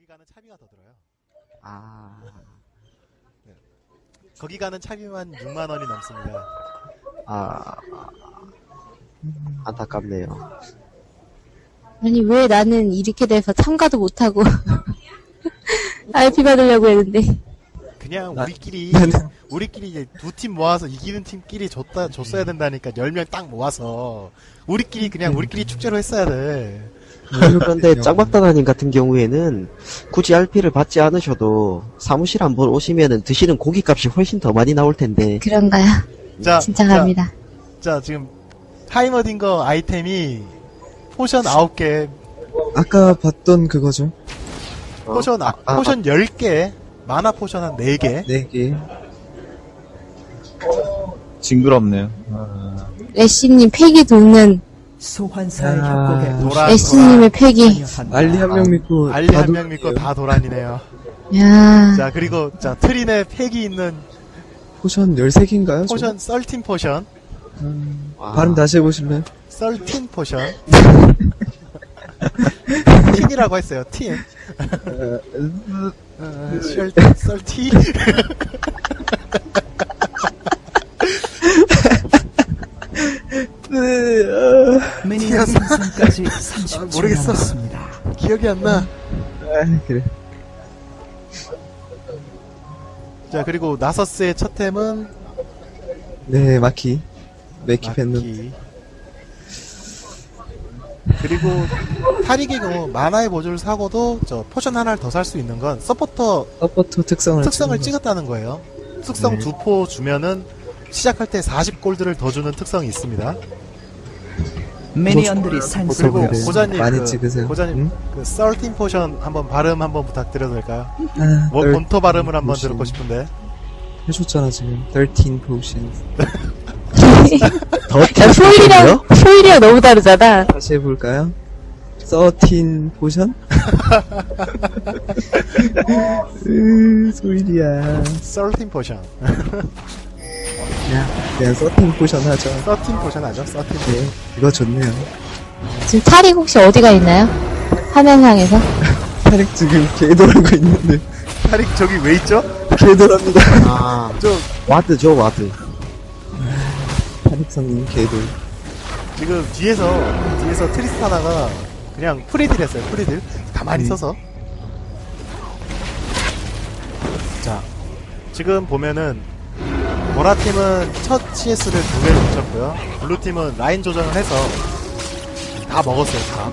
가는 차비가 더 들어요. 아. 네. 거기 가는 차비만 6만 원이 넘습니다. 아. 안타깝네요. 아니, 왜 나는 이렇게 돼서 참가도 못하고, RP 받으려고 했는데. 그냥 우리끼리 이제 두 팀 모아서 이기는 팀끼리 줬어야 된다니까. 10명 딱 모아서. 우리끼리 축제로 했어야 돼. 그런데 짱박다나님 같은 경우에는 굳이 RP를 받지 않으셔도 사무실 한번 오시면은 드시는 고기값이 훨씬 더 많이 나올 텐데. 그런가요? 진짜 갑니다. 자, 지금 하이머딩거 아이템이 포션 9개, 아까 봤던 그거죠. 포션 10개, 마나 포션 한 4개. 4개. 징그럽네요. 레시님 패기 돕는 소환사의 협곡에 레시님의 패기. 알리 한 명 믿고 알리 한 명 믿고 다 도란이네요. 야. 자, 그리고 트린의 팩이 있는 포션 13개인가요? 포션, 썰틴 포션. 발음 다시 해보실래요? 썰틴 포션. 틴이라고 했어요, 틴. 썰티. 미니언 생성까지 30초 모르겠어. 남았습니다. 기억이 안 나. 그래. 자, 그리고 나서스의 첫 템은 네, 마키. 맥키 펜는. 마키. 그리고 타릭의 경우 만화의 보조를 사고도 포션 하나를 더 살 수 있는 건 서포터 특성을 찍었다는 거예요. 특성 2포 주면은 시작할 때 40골드를 더 주는 특성이 있습니다. 미니언들이 그리고 산수를 고자님, 많이 찍으세요. 고자님, 그 썰틴 포션 한번 발음 한번 부탁드려도 될까요? 아, 본토 발음을 한번 포션. 듣고 싶은데. 해줬잖아, 지금. 13 포션. 소리랑 너무 다르잖아. 다시 해볼까요? 13 포션? 소일이야. 썰틴 포션. 그냥 13 포션 하죠. 썰틴 포션 하죠? 썰틴 포션. 네, 이거 좋네요. 지금 타릭 혹시 어디가 있나요? 화면상에서? 타릭 지금 개돌하고 있는데. 타릭 저기 왜 있죠? 개돌합니다. 아. 저 와드죠, 와드. 타릭성님 개돌. 지금 뒤에서 트리스타나가 그냥 프리딜 했어요. 프리딜 가만히 서서. 자, 지금 보면은 보라팀은 첫 CS를 2개를 붙였고요. 블루팀은 라인 조정을 해서 다 먹었어요. 다.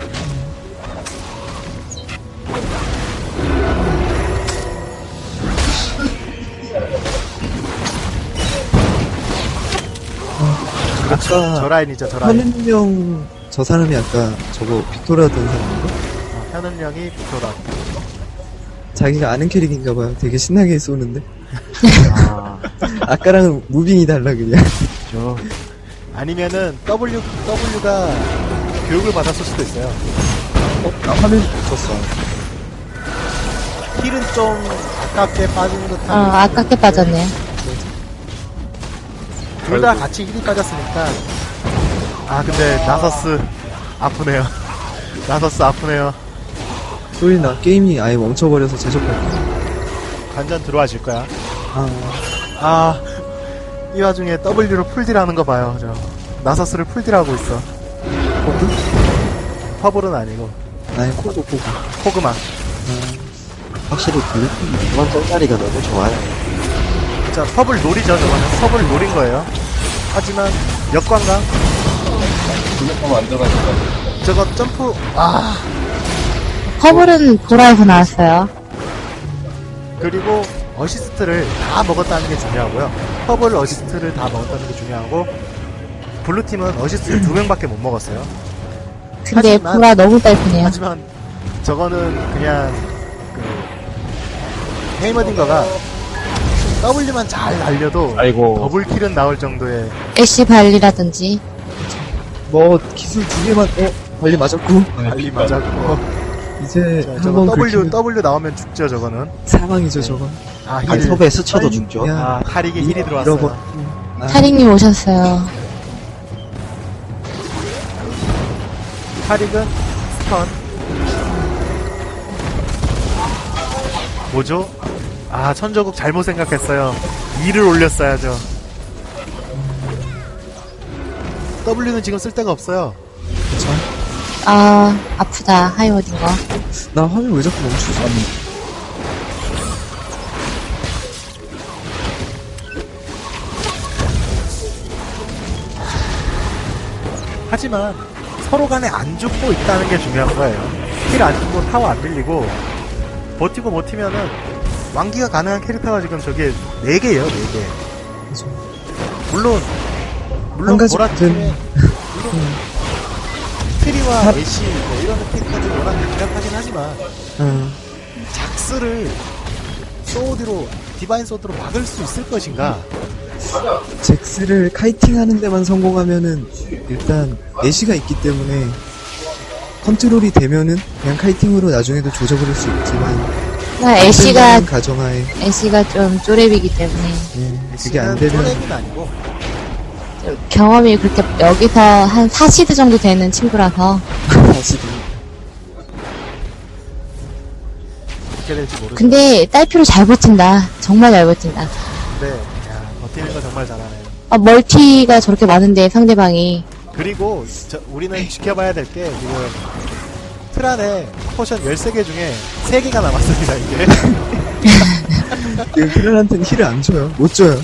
아까 저 라인이죠, 저 라인. 현은명 저 사람이 아까 저거 빅토리아던 사람인가? 현은령이 빅토라. 자기가 아는 캐릭인가봐요. 되게 신나게 쏘는데. 아. 아까랑은 무빙이 달라 그냥. 저. 아니면은 W가 교육을 받았을 수도 있어요. 나 화면 줬어. 힐은 좀 아깝게 빠진 듯한. 아깝게 빠졌네요. 둘 다 같이 힐이 빠졌으니까. 아, 근데 나서스 아프네요. 나서스 아프네요. 소리 나 게임이 아예 멈춰버려서 제적할게. 완전 들어와질 거야. 아, 이 와중에 W로 풀딜하는 거 봐요. 저 나서스를 풀딜하고 있어. 코드? 퍼블은 아니고 아니 코드. 코그마. 확실히 블루팀 이번 짤짤이가 너무 좋아요. 자, 퍼블 놀이죠. 저거는 퍼블 노린 거예요. 하지만 역관광 블랙하면 안 들어가니까. 저거 점프. 퍼블은 보라에서 나왔어요. 그리고 어시스트를 다 먹었다는 게 중요하고요. 퍼블 어시스트를 다 먹었다는 게 중요하고, 블루팀은 어시스트를 2명밖에 못 먹었어요. 근데 하지만- 보라 너무 딸프네요. 하지만 저거는 그냥 헤이머딩거가 W만 잘 날려도 아이고. 더블킬은 나올 정도의. 애쉬 발리라든지. 뭐 기술 2개만 빨리 맞았고 빨리 맞았고. 이제 저거 한번 W 나오면 죽죠, 저거는. 사망이죠 저거. 아, 한 힐. 섭에 스쳐도 죽죠. 야. 아, 타릭에 힐이 들어왔어요. 타릭님 오셨어요. 타릭은 스턴. 뭐죠? 아, 천조국 잘못 생각했어요. 2를 올렸어야죠. W는 지금 쓸 데가 없어요. 그쵸? 아, 아프다. 하이워딩 거. 나 화면 왜 자꾸 멈추지? 하지만 서로 간에 안 죽고 있다는 게 중요한 거예요. 힐 안 죽고 타워 안 밀리고 버티고 버티면은 완기가 가능한 캐릭터가 지금 저게 4개예요, 4개. 그쵸. 물론 한 가지 보라팀에 문제는 트리와 애쉬 뭐 이런 캐릭터들이 워낙 강력하긴 하지만 작스를 소드로 디바인 소드로 막을 수 있을 것인가? 잭스를 카이팅 하는 데만 성공하면은 일단 애쉬가 있기 때문에 컨트롤이 되면은 그냥 카이팅으로 나중에도 조져버릴 수 있지만 나 애쉬가 가정하에 좀 쪼렙이기 때문에 그게 안 되면 쪼렉은 아니고 경험이 그렇게 여기서 한 4시드 정도 되는 친구라서 다시 어떻게 될지 모르죠. 근데 딸피로 잘 버틴다. 정말 잘 버틴다. 근데 야, 버티는 거 정말 잘하네요. 아, 멀티가 저렇게 많은데 상대방이 그리고 우리는 지켜봐야 될 게 지금 트란에 포션 13개 중에 3개가 남았습니다, 이게. 그 필런한테는 힐을 안 줘요. 못 줘요.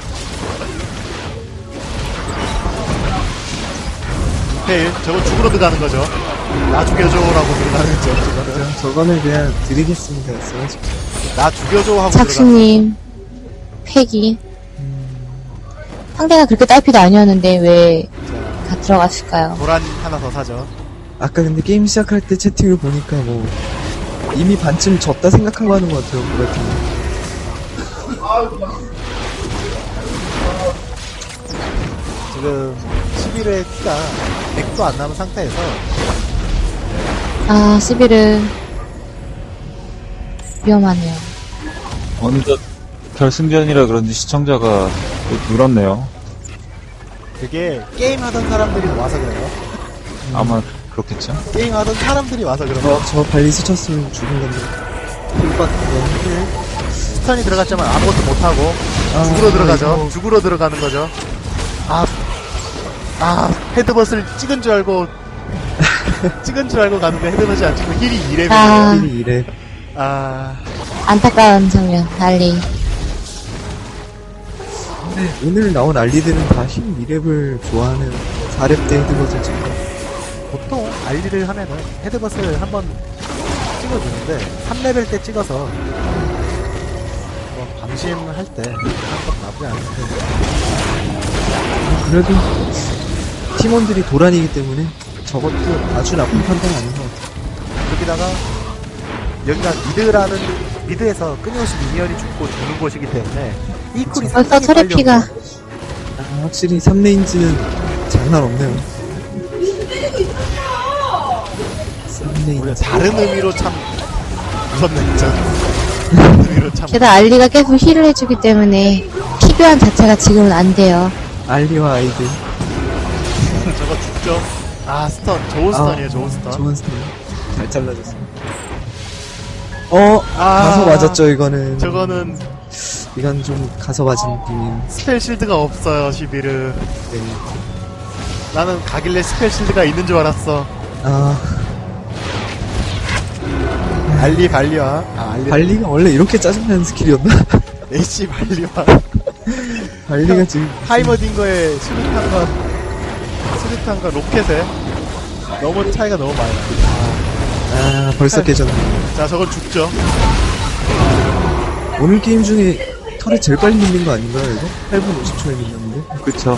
페일, 저거 죽으러 들어가는 거죠. 나 죽여줘라고 들어가는 거죠, 저거는. 저거는 그냥 드리겠습니다. 써가지고. 나 죽여줘 하고 들어가는 작수님 패기 상대가 그렇게 딸피도 아니었는데 왜 다 들어갔을까요? 도란 하나 더 사죠. 아까 근데 게임 시작할 때 채팅을 보니까 뭐 이미 반쯤 졌다 생각하고 하는 것 같아요. 그 같은 지금 11회 키가 100도 안 남은 상태에서 아, 시비르 위험하네요. 어느덧 결승전이라 그런지 시청자가 늘었네요. 그게 게임하던 사람들이 와서 그래요. 아마 그렇겠죠. 게임하던 사람들이 와서 그런 거. 저 발리스 쳤으면 죽은 건데. 스턴이 들어갔지만 아무것도 못하고 죽으러 들어가죠. 죽으러 들어가는 거죠. 헤드벗을 찍은 줄 알고 가는데 헤드벗이 안 찍고 힐이 2렙이에요. 아. 힐이 이래. 안타까운 장면. 알리. 근데 오늘 나온 알리들은 다 힐 2렙을 좋아하는 4렙 때 헤드버즈 찍고. 보통 알리를 하면은 헤드벗을 한번 찍어주는데 3레벨 때 찍어서 뭐 방심할 때 한번 나쁘지 않은데 그래도 팀원들이 도란이기 때문에 저것도 아주 나쁜 판단이 아닌 것 같아요. 여기다가 여기가 미드에서 끊임없이 미니언이 죽고 죽는 곳이기 때문에 이퀄이 벌써 상당히 빨리 트래피가 옵니다. 확실히 3레인지는 장난 없네요. 3레인지. 다른 의미로 참 무섭네 진짜. 다른 의미로 참 게다가 알리가 계속 힐을 해주기 때문에 피교환 자체가 지금은 안 돼요. 알리와 아이들. 저거 죽죠. 스턴 좋은 스턴이에요. 좋은 스턴. 좋은 스턴. 잘 잘라줬어요. 가서 맞았죠, 이거는. 저거는 이건 좀 가서 맞은 느낌이에요. 스펠 실드가 없어요. 시비르. 네. 나는 가길래 스펠 실드가 있는 줄 알았어. 알리 발리와 발리가 원래 이렇게 짜증나는 스킬이었나? AC 발리와 발리가 지금 하이머딩거의 수류탄과 로켓에 너무 차이가 너무 많이 나. 벌써 깨졌네. 자, 저건 죽죠. 오늘 게임 중에 털에 제일 빨리 밀린 거 아닌가요, 이거? 8분 50초에 밀렸는데? 그쵸.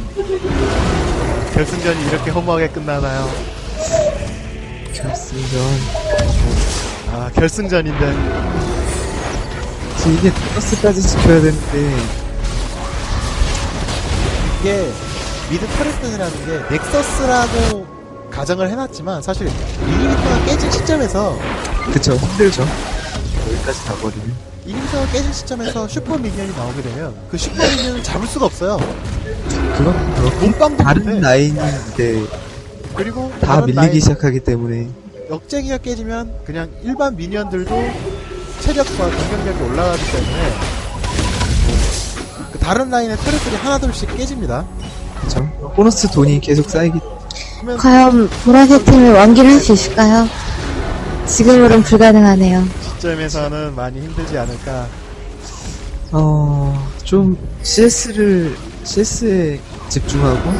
결승전이 이렇게 허무하게 끝나나요? 결승전. 결승전인데. 지금 이게 넥서스까지 지켜야 되는데, 이게 미드 터렛전이라는 게 넥서스라고 가정을 해놨지만 사실 미니미터가 깨진 시점에서 그쵸, 힘들죠. 여기까지 가버리면. 미니미터가 깨진 시점에서 슈퍼 미니언이 나오게 되면 그 슈퍼 미니언을 잡을 수가 없어요. 그건 그렇고, 몸빵도 다른 못해. 라인이 이제 그리고 다 다른 밀리기 라인, 시작하기 때문에, 역쟁이가 깨지면 그냥 일반 미니언들도 체력과 공격력이 올라가기 때문에 그 다른 라인의 터렛들이 하나둘씩 깨집니다. 그쵸. 보너스 돈이 계속 쌓이기. 그러면 과연 보라색 팀을 완기를 할 수 있을까요? 지금으론 불가능하네요. 시점에서는 많이 힘들지 않을까. 좀 CS에 집중하고.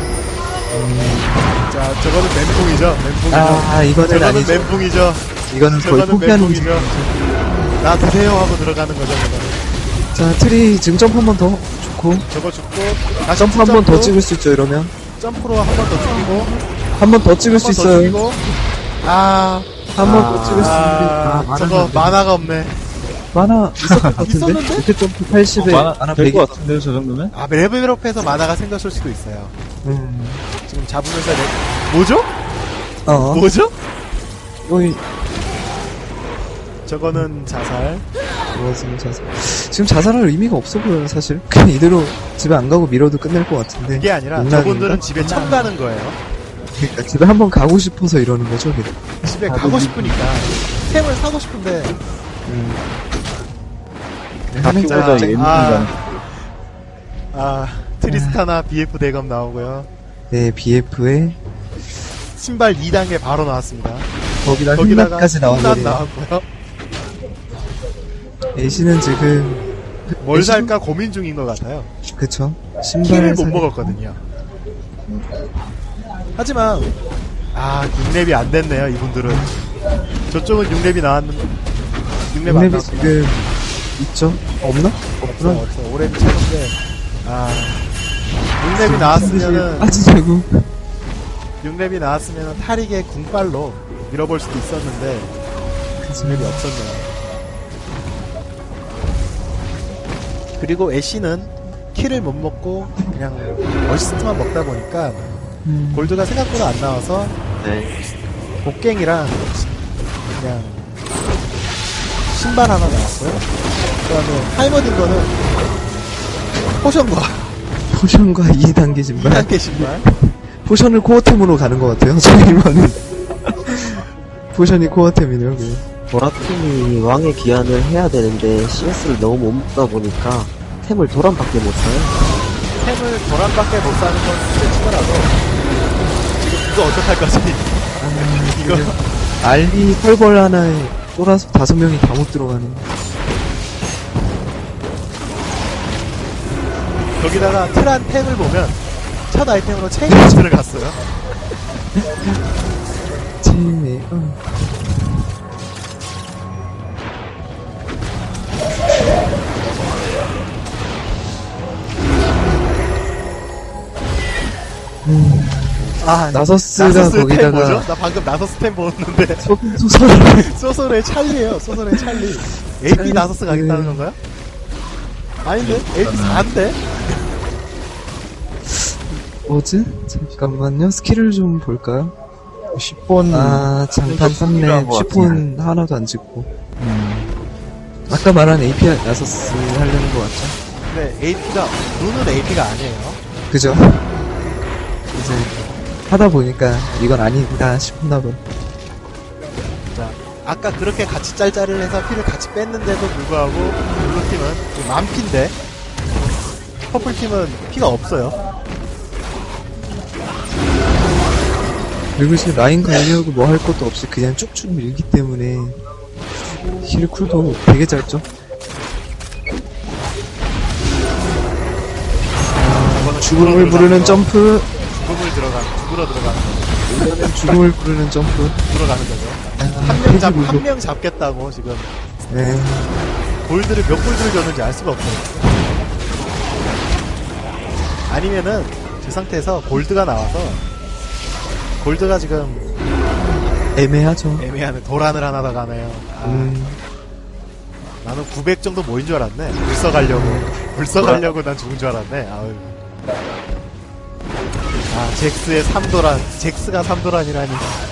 자, 저거는 멘붕이죠. 멘붕이죠. 이거는 저거는 아니죠. 멘붕이죠. 이거는 거의 저거는 포기하는 멘붕이죠. 나 드세요 하고 들어가는 거죠. 저거는. 자, 트리 지금 점프 한 번 더 좋고. 저거 죽고 다시 점프 한 번 더 점프, 찍을 수 있죠, 이러면. 점프로 한 번 더 죽이고 한 번 더 찍을 수 한 번 더 있어요. 죽이고 한 한 번 더 찍을 수 있는데. 저거 만화가 없네. 만화 있었을 것 같은데? 있었는데? 이렇게 점프 80에 만화 100이. 될것 같은데요, 저 정도면? 레벨업해서 만화가 생겼을 수도 있어요. 지금 잡으면서 뭐죠? 어. 뭐죠? 어이, 저거는 자살. 지금 자살. 지금 자살할 의미가 없어 보여요, 사실. 그냥 이대로 집에 안 가고 밀어도 끝낼 것 같은데. 그게 아니라 농락인가? 저분들은 집에 처음 가는 거예요. 그러니까 집에 한번 가고 싶어서 이러는 거죠, 그냥. 집에 가고 싶으니까 템을 사고 싶은데 바퀴보다 자, 예민한 트리스타나 BF 대검 나오고요. 네, BF에 신발 2단계 바로 나왔습니다. 거기다가 거기다가 흑락까지 흑락 나왔네요. 나왔고요. 애쉬는 지금 뭘 애쉬는- 살까 고민 중인 것 같아요. 그쵸. 키를 신발을 못 먹었거든요. 하지만 6렙이 안 됐네요. 이분들은 저쪽은 6렙이 나왔는데 6렙 안 랩이 나왔어. 지금 있죠? 없나? 없구나. 없어. 5렙이 최고인데 6렙이 나왔으면은 빠지자고. 6렙이 나왔으면은 탈익의 궁발로 밀어볼 수도 있었는데 6렙이 없었네요. 그리고 애쉬는 킬을 못 먹고 그냥 어시스트만 먹다 보니까 골드가 생각보다 안 나와서 네. 복갱이랑 그냥 신발 하나 나왔고요. 그 다음에 타이머든 거는 포션과 포션과 2단계 신발. 2단계 신발. 포션을 코어템으로 가는 것 같아요. 저희만은. 포션이 코어템이네요, 그게. 보라팀이 왕의 기한을 해야 되는데 CS를 너무 못 먹다 보니까 템을 도란밖에 못 사요. 템을 도란밖에 못 사는 건 진짜 치더라도 지금 이거 어떡할 거지? 이거 알리 펄벌 하나에 쫄아서 5명이 다 못 들어가는. 거기다가 트란 템을 보면 첫 아이템으로 체인이 들어갔어요. 체인에, 나서스가 템 거기다가 뭐죠? 나 방금 나서스 템 보았는데 소설 소설의 찰리에요. 소설의 찰리. AP 나서스 가겠다는 건가요? 아닌데? AP 4인데? 뭐지? 잠깐만요. 스킬을 좀 볼까요? 10번 장판 필요한 3렙 것 10분 하나도 안 찍고. 아까 말한 API 나서스 하려는 것 같죠? 근데 AP가 룬은 AP가 아니에요. 그죠? 이제 하다 보니까 이건 아니다 싶나 봐. 자, 아까 그렇게 같이 짤짤을 해서 피를 같이 뺐는데도 불구하고 블루팀은 만피인데 퍼플팀은 피가 없어요. 그리고 지금 라인 관리하고 뭐 할 것도 없이 그냥 쭉쭉 밀기 때문에 힐 쿨도 되게 짧죠? 죽음을 부르는 점프, 죽으러 들어가는 거죠. 이거는 죽음을 부르는 점프. 들어가는 거죠. 한 명 잡겠다고 지금 네. 골드를 몇 골드를 줬는지 알 수가 없어요. 아니면은 그 상태에서 골드가 나와서 골드가 지금 애매하죠. 애매하네. 도란을 하나 더 가네요. 나는 900 정도 모인 줄 알았네. 불써 가려고 난 죽은 줄 알았네. 아유. 잭스의 3도란. 잭스가 3도란이라니.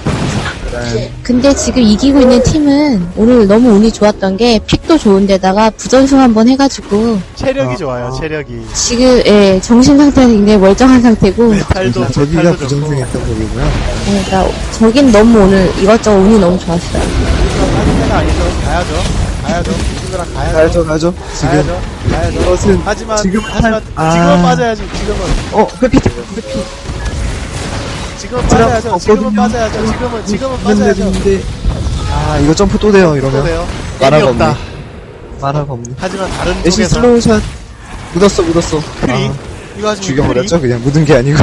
근데 지금 이기고 있는 팀은 오늘 너무 운이 좋았던 게 픽도 좋은데다가 부전승 한번 해가지고 체력이 좋아요, 체력이. 지금 정신 상태는 굉장히 멀쩡한 상태고 메탈도, 저기가 메탈도 좋고. 부정승했던 거고요. 그러니까 저긴 너무 오늘 이것저것 운이 너무 좋았어요. 빠질 때가 아니죠. 가야죠. 가야죠. 누구랑 가야죠. 가야죠. 지금 가야죠. 이것은 하지만 지금 지금은 아. 빠져야지. 지금은 회피. 지금은 빠져야죠. 지금은 빠져야죠. 지금은 빠져야죠. 는데 이거 점프 또 돼요 또 이러면. 돼요. 만화가 의미 없다. 만화가 없네. 하지만 다른 애쉬 쪽에서 슬로우샷 묻었어. 크리 이거 가지고 죽여버렸죠 그냥 묻은 게 아니고.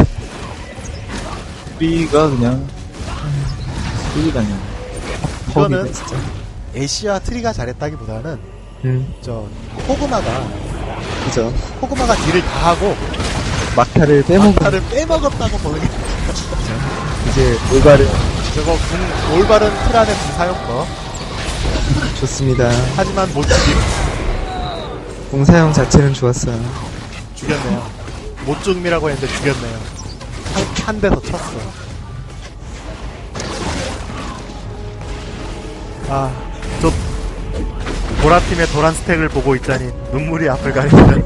우리가 그냥 우리가 그냥 이거는 거기가 진짜. 애쉬와 트리가 잘했다기보다는 저 그죠. 호그마가 딜을 다 하고 막타를 빼먹은 막타를 빼먹었다고 보는 게 이제 올바른 저거 올바른 트란의 궁사용법. 좋습니다. 하지만 못 죽임. 공사형 자체는 좋았어요. 죽였네요. 못 죽임이라고 했는데 죽였네요. 한 대 더 쳤어. 저 보라팀의 도란 스택을 보고 있자니 눈물이 앞을 가립니다.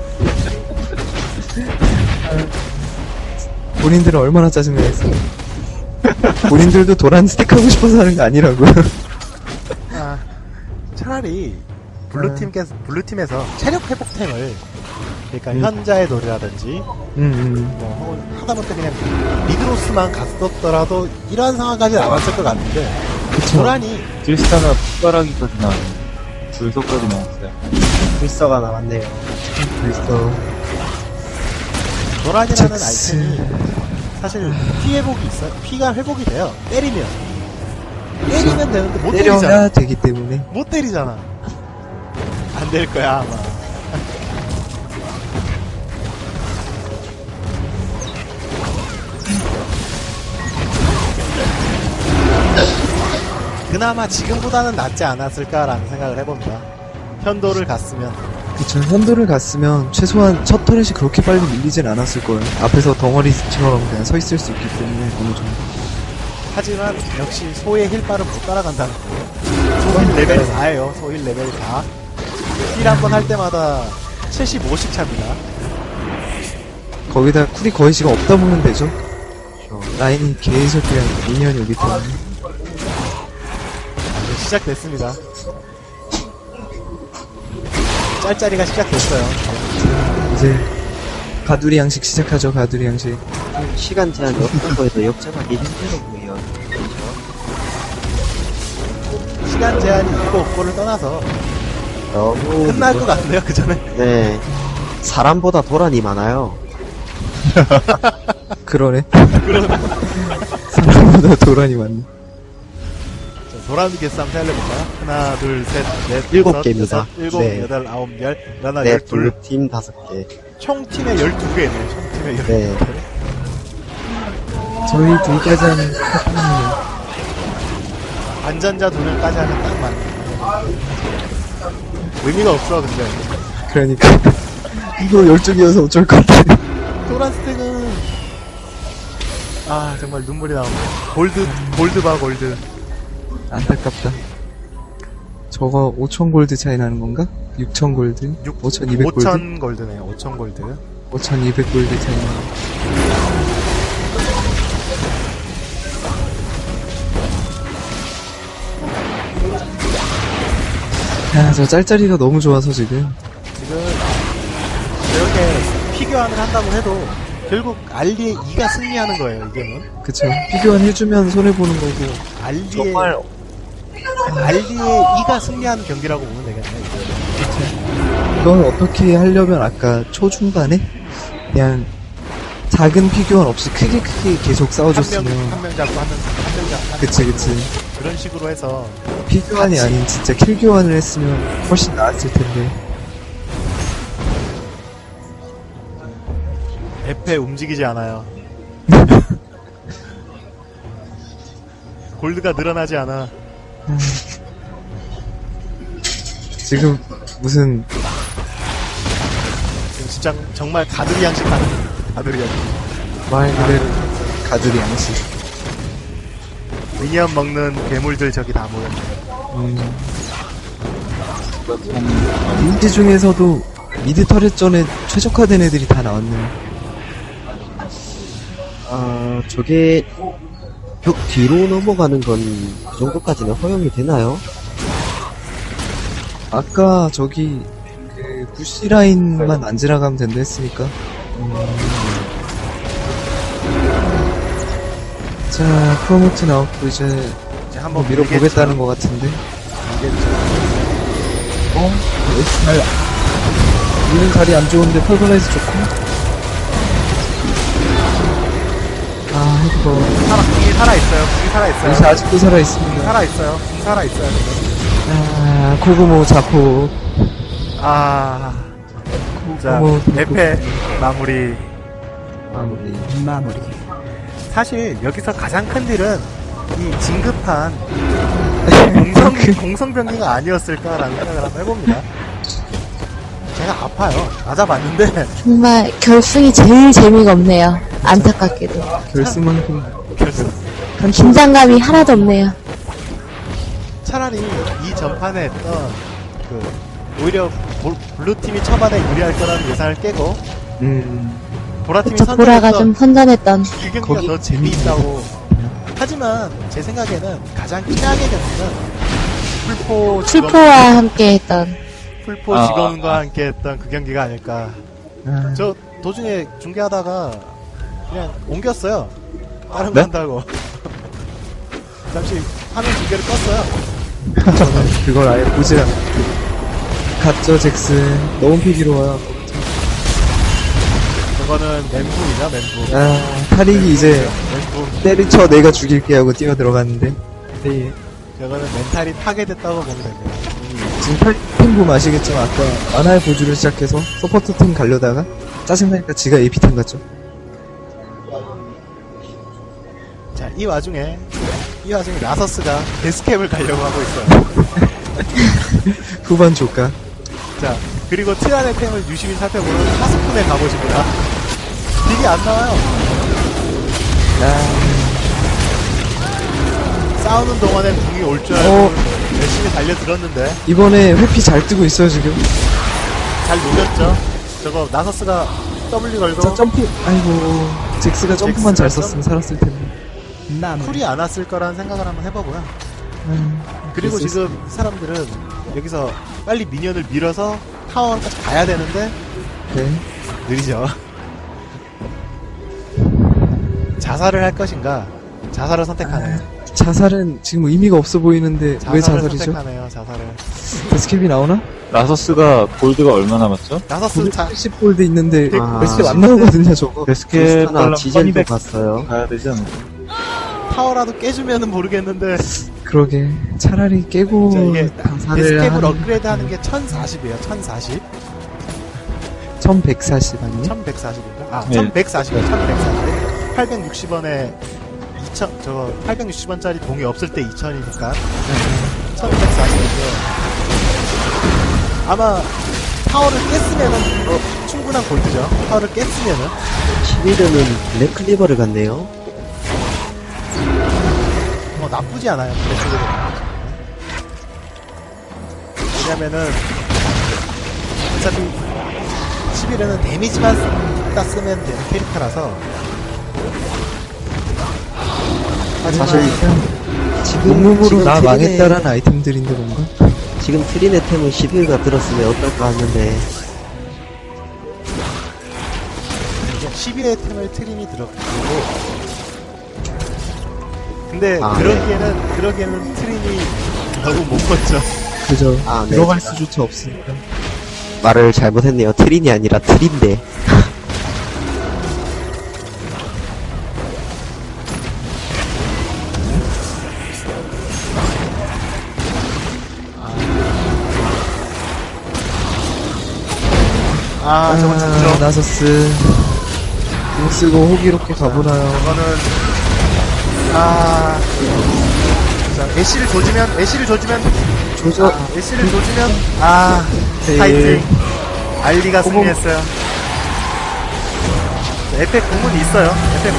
본인들은 얼마나 짜증나겠어. 본인들도 도란 스택 하고 싶어서 하는 거 아니라고. 차라리 블루팀에서 체력 회복템을 그러니까 현자의 노래라든지 뭐 하다못해 그냥 미드로스만 갔었더라도 이러한 상황까지 나왔을 것 같은데 도란이 딜스타가 폭발하기까지 나와요. 불소까지 나왔어요. 불서가 나왔네요. 그래서 도란이라는 잭스. 아이템이 사실 피 회복이 있어요. 피가 회복이 돼요. 때리면 되는데 못 때리잖아. 때려야 되기 때문에. 못 때리잖아. 안 될 거야 아마. 그나마 지금보다는 낫지 않았을까라는 생각을 해봅니다. 현도를 갔으면. 그쵸. 현도를 갔으면 최소한 첫 터렛이 그렇게 빨리 밀리진 않았을 거예요. 앞에서 덩어리처럼 그냥 서 있을 수 있기 때문에 어느 정도. 하지만 역시 소의 힐빨은 못 따라간다는 거예요. 소힐 레벨 4예요. 소힐 레벨 4. 힐 한 번 할 때마다 75씩 찹니다. 거기다 쿨이 거의 지금 없다 보면 되죠. 라인이 계속 그냥 미니언이 오기 때문에. 시작됐습니다. 짤짤이가 시작됐어요. 이제 가두리 양식 시작하죠. 가두리 양식. 시간 제한이 없다고 해도 역전하기 힘들어 보여요. 시간 제한이 있고 없고를 떠나서 너무 끝날 것 같네요. 그 전에. 네. 사람보다 도란이 많아요. 그러네. 사람보다 도란이 많네. 노란 개수 한번 살려볼까요? 하나, 둘, 셋, 넷, 일곱 다섯, 개입니다. 여섯, 일곱, 네. 여덟, 아홉, 열, 하나, 네, 열둘. 블루팀 5개. 총 팀에 12개네요. 총 팀에 12개. 네. 저희 둘까지 하는 카타님이요. 안전자 2명까지 하면 딱 맞네. 의미가 없어, 근데. 그러니까. 이거 12개여서 어쩔 것 같아. 노란 스택은, 정말 눈물이 나오네. 골드 봐, 골드. 안타깝다. 저거 5,000 골드 차이 나는 건가? 6,000 골드? 5,200 골드? 5,000 골드네요. 5,000 골드. 5,200 골드 차이 나는 저 짤짤이가 너무 좋아서 지금. 지금, 이렇게 피규어를 한다고 해도, 결국 알리의 2가 승리하는 거예요, 이게는. 그쵸. 피규어는 해주면 손해보는 거고. 알리의, 정말 알리의 2가 승리하는 경기라고 보면 되겠네요. 이게. 이건 어떻게 하려면 아까 초중반에 그냥 작은 피규어는 없이 크게 계속 싸워줬으면. 한 명 잡고 한 명 잡고. 그치. 그런 식으로 해서 피규어이 아닌 진짜 킬 교환을 했으면 훨씬 나았을 텐데. 에페 움직이지 않아요. 골드가 늘어나지 않아. 지금 무슨 지금 진짜 정말 가두리 양식하는 가두리 양식. 말 그대로 가두리 양식. 미니언 먹는 괴물들 저기 다 모였네. 인지 중에서도 미드 터렛전에 최적화된 애들이 다 나왔네요. 저게 벽 뒤로 넘어가는 건 그 정도까지는 허용이 되나요? 아까 저기 그 부시 라인만 안 지나가면 된다 했으니까. 자, 프로모트 나왔고 이제 이제 한번 한번 밀어보겠다는 것 같은데. 잘 미는 자리 안 좋은데 펄버라이즈 좋고. 아, 헤드버. 궁이 살아있어요. 궁이 살아있어요. 요새 아직도 살아있습니다. 살아있어요. 궁 살아있어요. 아, 코그모 자포. 아. 자, 코그모 에페 마무리. 마무리. 사실 여기서 가장 큰 딜은 이 진급한 공성병기가 아니었을까라는 생각을 한번 해봅니다. 제가 아파요. 맞아봤는데 정말 결승이 제일 재미가 없네요. 안타깝게도. 결승만큼. 결승 긴장감이 하나도 없네요. 차라리 이 전판에 했던 그 오히려 블루팀이 초반에 유리할 거라는 예상을 깨고 보라팀이 그쵸, 보라가 좀 선전했던. 그 경기가 거기 더 재미있다고. 하지만 제 생각에는 가장 최악의 경기는 풀포 직원, 풀포와 함께 했던. 풀포 아. 직원과 함께 했던 그 경기가 아닐까. 아, 저 도중에 중계하다가 그냥 옮겼어요. 다른 거 네? 한다고. 잠시 화면 중계를 껐어요. 저는 그걸 아예 보지 않고. 갔죠, 잭슨. 너무 피기로워요. 저거는 멘붕이죠, 멘붕. 아, 타릭이 이제 멘붕. 때리쳐 내가 죽일게 하고 뛰어 들어갔는데. 네. 저거는 멘탈이 파괴됐다고 보면 됩니다. 지금 타릭 보면 아시겠지만 아까 만화의 보주를 시작해서 서포트 팀 가려다가 짜증나니까 지가 AP팀 갔죠. 자, 이 와중에 라서스가 데스캡을 가려고 하고 있어요. 후반 조카. 자, 그리고 티란의 템을 유심히 살펴보면 하스푼에 가보십니다. 딜이 안 나와요. 싸우는 동안에 궁이 올 줄 알고 열심히 달려들었는데 이번에 회피 잘 뜨고 있어요, 지금. 잘 녹였죠. 저거 나서스가 W 걸고 자, 점프. 아이고, 잭스가 점프만 잘 잭스가 썼으면 살았을 텐데. 마무리. 쿨이 안 왔을 거라는 생각을 한번 해보고요. 그리고 그랬을 지금 사람들은 여기서 빨리 미니언을 밀어서 타워까지 가야 되는데 네. 느리죠. 자살을 할 것인가? 자살을 선택하네요. 자살은 지금 의미가 없어 보이는데 왜 자살이죠? 선택하네요. 자살을. 데스캡이 나오나? 라서스가 골드가 얼마 남았죠? 나서스 자 80골드 있는데 아, 데스캡 안 나오거든요, 저거. 데스켓 부스타나 지젤도 갔어요. 가야 되지 않을까? 타워라도 깨주면은 모르겠는데 그러게. 차라리 깨고 자, 이게 자살을 데스캡을 하는 업그레이드 하는 게 1040이에요. 1040. 1140 아니에요? 1140인가? 아, 네. 1140이요. 1140. 860원에 2000, 저거 860원짜리 동이 없을 때 2000이니까 1140이죠. 아마 타워를 깼으면은 충분한 골드죠. 타워를 깼으면은 11회는 블랙클리버를 갔네요. 나쁘지 않아요. 블랙클리버. 왜냐면은 어차피 11회는 데미지만 딱 쓰면 되는 캐릭터라서. 하지만 사실 몸으로 나 트린의- 망했다라는 아이템들인데 뭔가? 지금 트린의 템은 11가 들었으면 어떨까 하는데 11회 템을 트림이 들어가고 근데 아, 그러기에는 트림이 너무 못 걷죠. 그죠. 아, 네. 들어갈 수조차 없으니까. 말을 잘못했네요. 트린이 아니라 트린데. 저거 진짜 나서스. 공 쓰고 호기롭게 가보나요? 저거는 자, 애쉬를 조지면 조져. 애쉬를 조지면 네. 파이팅. 알리가 승리했어요. 자, 에페 공은 있어요.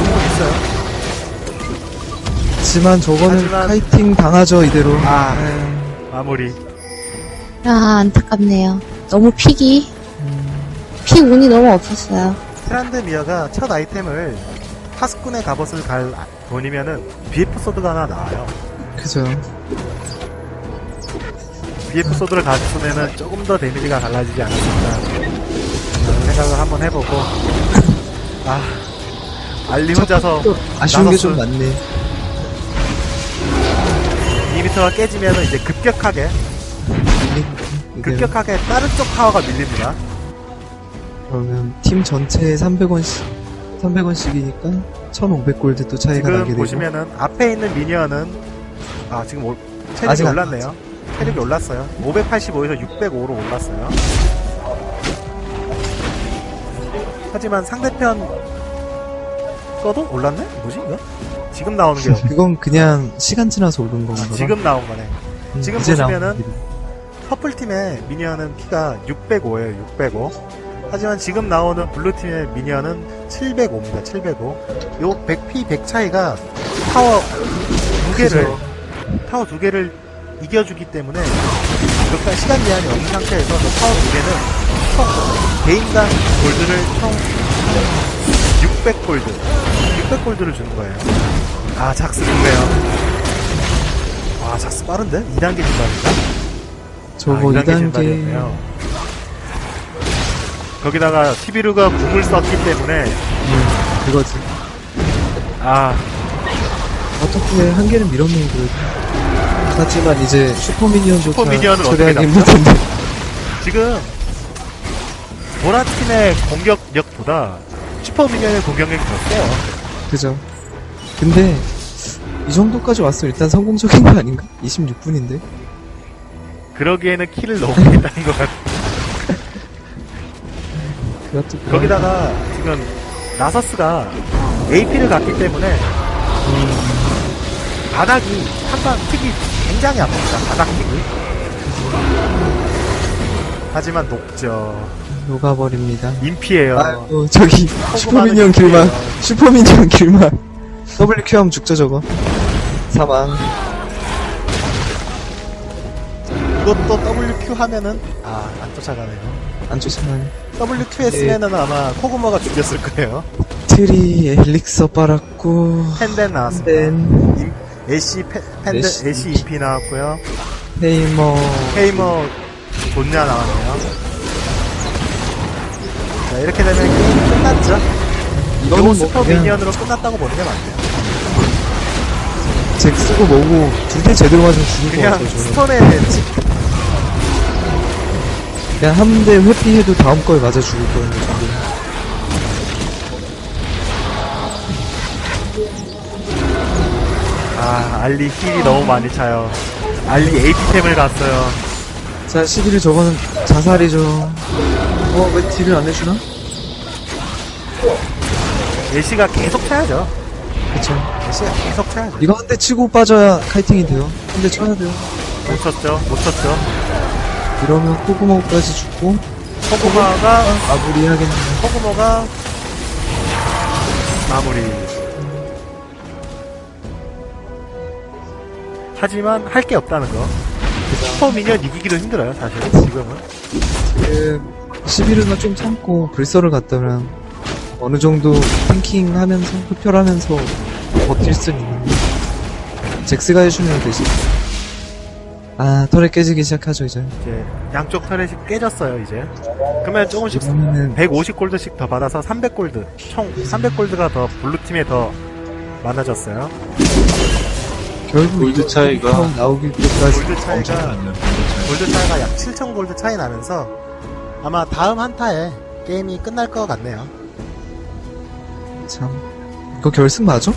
하지만 저거는 하지만- 카이팅 당하죠, 이대로. 마무리. 안타깝네요. 너무 픽 운이 너무 없었어요. 트란드미어가 첫 아이템을 하스쿤의 갑옷을 갈 돈이면은 BF 소드가 하나 나와요. 그죠. BF 소드를 갔으면은 조금 더 데미지가 달라지지 않았을까 라는 생각을 한번 해보고 알리 혼자서 아쉬운 게 좀 나섰을- 많네. 2m가 깨지면은 이제 급격하게 다른 쪽 타워가 밀립니다. 그러면 팀 전체에 300원씩이니까 1500골드 또 차이가 나게 지금 되고. 보시면은 앞에 있는 미니언은 지금 체력이 아직 안 올랐네요. 체력이 올랐어요. 585에서 605로 올랐어요. 하지만 상대편 거도 올랐네? 뭐지 이거? 지금 나오는 게 그건 그냥 시간 지나서 오른 건가 봐. 지금 나온 거네. 지금 이제 나온 보시면은 거지. 퍼플팀의 미니언은 피가 605에요. 605. 하지만 지금 나오는 블루팀의 미니언은 705입니다. 705. 요 100피 100 차이가 타워 두 개를 이겨주기 때문에 그러니까 시간 제한이 없는 상태에서 저 타워 두 개는 총 개인당 골드를 총 600골드 600골드를 주는 거예요. 작스 좋네요. 작스 빠른데? 2단계 진단인가? 저거 2단계 2단계. 진단이었네요. 거기다가 티비루가 궁을 썼기 때문에 그거지. 어떻게 한 개는 밀었네, 그래도. 하지만 이제 슈퍼미니언조차 슈퍼미니언을 어떻게 처리하기 잡죠? 힘들 텐데. 지금 보라팀의 공격력보다 슈퍼미니언의 공격력이 더 세요. 그죠. 근데 이 정도까지 왔으면 일단 성공적인 거 아닌가? 26분인데. 그러기에는 킬을 너무 많이 따는 것 같고 그것도 거기다가 지금 나서스가 AP를 갔기 때문에 바닥이 한방 틱이 굉장히 아픕니다. 바닥 틱이. 하지만 녹죠. 녹아버립니다. 인피에요. 아이고 저기 슈퍼미니언 길만 슈퍼미니언 길만 WQ 하면 죽죠 저거. 사망. 이것도 WQ 하면은 안 쫓아가네요. 안 쫓아가네. WQ 했으면은 아마 코그모가 죽였을 거예요. 트리 엘릭서 빨았고 펜덴 나왔습니다. 펜 애쉬 펜덴 애쉬 애쉬 인피 나왔고요. 헤이머 헤이머 존냐 나왔네요. 자 이렇게 되면 게임 끝났죠. 이거는 요 뭐 슈퍼 그냥 미니언으로 끝났다고 보는 게 맞네요. 잭 쓰고 뭐고 둘 다 제대로 맞으면 죽을 것 그냥 같아요 저는. 스톤에 그냥 한 대 회피해도 다음 거에 맞아 죽을 거예요 저는. 알리 힐이 너무 많이 차요. 알리 AP템을 갔어요. 자 11일 저거는 자살이죠. 왜 딜을 안 해주나? 애쉬가 계속 차야죠. 그쵸. 애쉬가 계속 차야죠. 이거 한 대 치고 빠져야 카이팅이 돼요. 한 대 쳐야 돼요. 못 쳤죠. 못 쳤죠. 이러면 코구모까지 죽고 코그모가 마무리해야겠네요. 코그모가 마무리. 하지만 할 게 없다는 거. 슈퍼 미니언 이기기도 힘들어요, 사실. 지금은. 11일가 좀 참고 불서를 갔다면 어느 정도 탱킹하면서 흡혈하면서 버틸 수는 있는데 잭스가 해주면 되지. 터렛 깨지기 시작하죠 이제. 이제 양쪽 터렛이 깨졌어요, 이제. 그러면 조금씩 그러면은 150골드씩 더 받아서 300골드. 총 300골드가 더 블루팀에 더 많아졌어요. 결국 골드 차이가 나오길 때까지 골드 차이가 골드 차이가 약 7,000골드 차이 나면서 아마 다음 한타에 게임이 끝날 것 같네요. 참 이거 결승 맞아?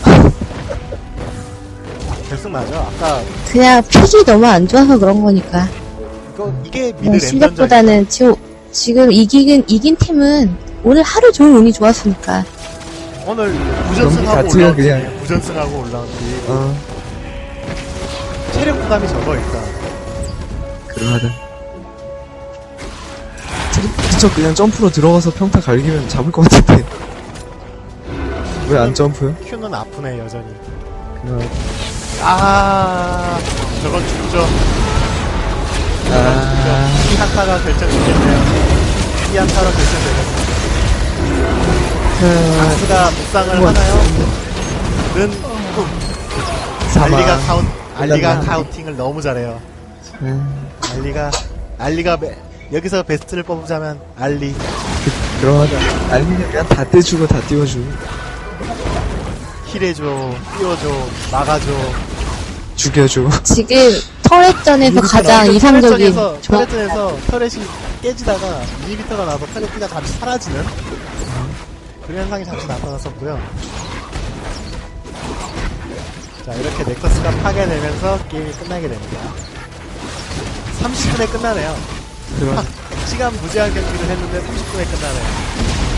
결승 맞아. 아까 그냥 픽이 너무 안 좋아서 그런 거니까. 이게 미드 뭐 랜전전. 실력보다는 지금 이긴 팀은 오늘 하루 종일 운이 좋았으니까. 오늘 부전승하고 자체가 올라온 그냥- 팀이에요. 부전승하고 올라온 팀. 어 체력 부담이 적어 일단. 그러하다. 그쵸 그냥 점프로 들어가서 평타 갈기면 잡을 것 같은데 왜 안 점프요? Q는 아프네 여전히. 그냥 저건 죽죠. 아 이 한타가 결정되겠네요. 이 한타로 결정되겠네요. 박스가 묵상을 하나요? 는 사망. 알리가 끝났나? 카운팅을 너무 잘해요. 알리가 여기서 베스트를 뽑자면 알리. 그러하다. 알리는 그냥 다 떼주고 다 띄워주고. 힐해줘, 띄워줘, 막아줘. 죽여줘. 지금 터렛전에서 가장 이상적인 조합. 터렛전에서 터렛이 깨지다가 2m가 나서 터렛기가 잠시 사라지는 그런 현상이 잠시 나타났었고요. 자, 이렇게 넥서스가 파괴되면서 게임이 끝나게 됩니다. 30분에 끝나네요. 시간 무제한 경기를 했는데 30분에 끝나네요.